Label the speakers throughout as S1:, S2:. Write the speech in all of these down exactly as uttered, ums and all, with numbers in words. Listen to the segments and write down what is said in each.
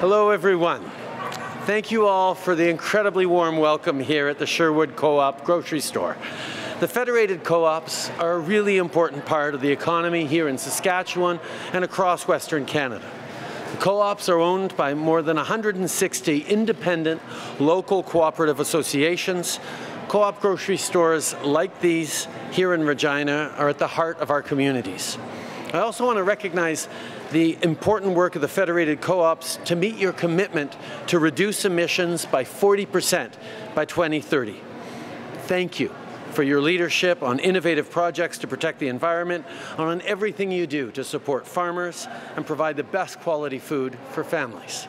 S1: Hello, everyone. Thank you all for the incredibly warm welcome here at the Sherwood Co-op grocery store. The federated co-ops are a really important part of the economy here in Saskatchewan and across Western Canada. The co-ops are owned by more than one hundred sixty independent local cooperative associations. Co-op grocery stores like these here in Regina are at the heart of our communities. I also want to recognize the important work of the federated co-ops to meet your commitment to reduce emissions by forty percent by twenty thirty. Thank you for your leadership on innovative projects to protect the environment and on everything you do to support farmers and provide the best quality food for families.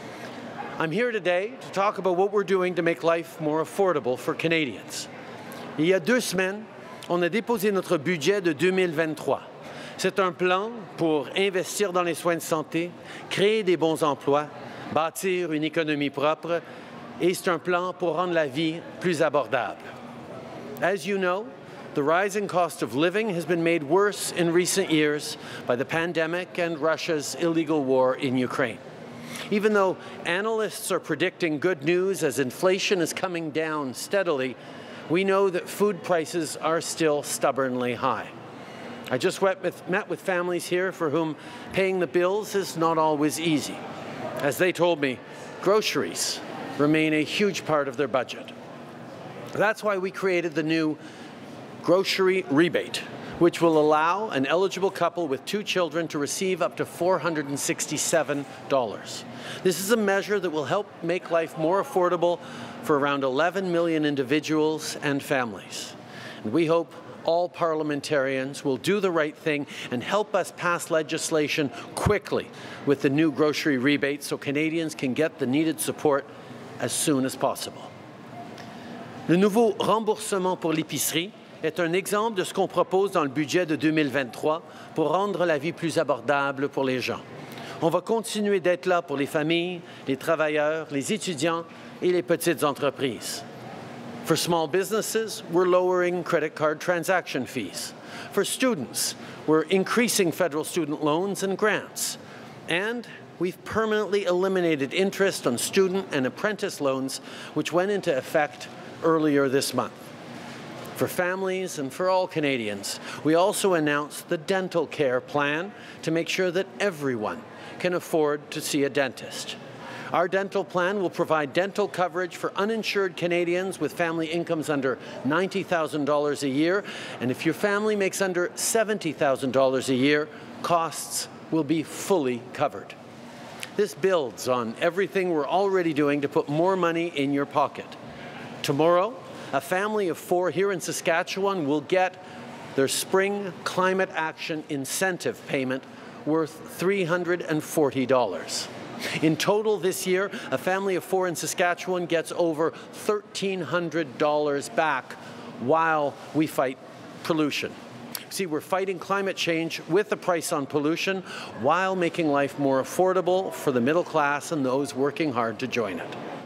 S1: I'm here today to talk about what we're doing to make life more affordable for Canadians. Il y a deux semaines, on a déposé notre budget de deux mille vingt-trois. C'est un plan pour investir dans les soins de santé, créer des bons emplois, bâtir une économie propre, et c'est un plan pour rendre la vie plus abordable. As you know, the rising cost of living has been made worse in recent years by the pandemic and Russia's illegal war in Ukraine. Even though analysts are predicting good news as inflation is coming down steadily, we know that food prices are still stubbornly high. I just met with, met with families here for whom paying the bills is not always easy. As they told me, groceries remain a huge part of their budget. That's why we created the new grocery rebate, which will allow an eligible couple with two children to receive up to four hundred sixty-seven dollars. This is a measure that will help make life more affordable for around eleven million individuals and families. And we hope all parliamentarians will do the right thing and help us pass legislation quickly with the new grocery rebate so Canadians can get the needed support as soon as possible. Le nouveau remboursement pour l'épicerie est un exemple de ce qu'on propose dans le budget de deux mille vingt-trois pour rendre la vie plus abordable pour les gens. On va continuer d'être là pour les familles, les travailleurs, les étudiants et les petites entreprises. For small businesses, we're lowering credit card transaction fees. For students, we're increasing federal student loans and grants. And we've permanently eliminated interest on student and apprentice loans, which went into effect earlier this month. For families and for all Canadians, we also announced the dental care plan to make sure that everyone can afford to see a dentist. Our dental plan will provide dental coverage for uninsured Canadians with family incomes under ninety thousand dollars a year, and if your family makes under seventy thousand dollars a year, costs will be fully covered. This builds on everything we're already doing to put more money in your pocket. Tomorrow, a family of four here in Saskatchewan will get their Spring Climate Action Incentive payment worth three hundred forty dollars. In total this year, a family of four in Saskatchewan gets over one thousand three hundred dollars back while we fight pollution. See, we're fighting climate change with the price on pollution while making life more affordable for the middle class and those working hard to join it.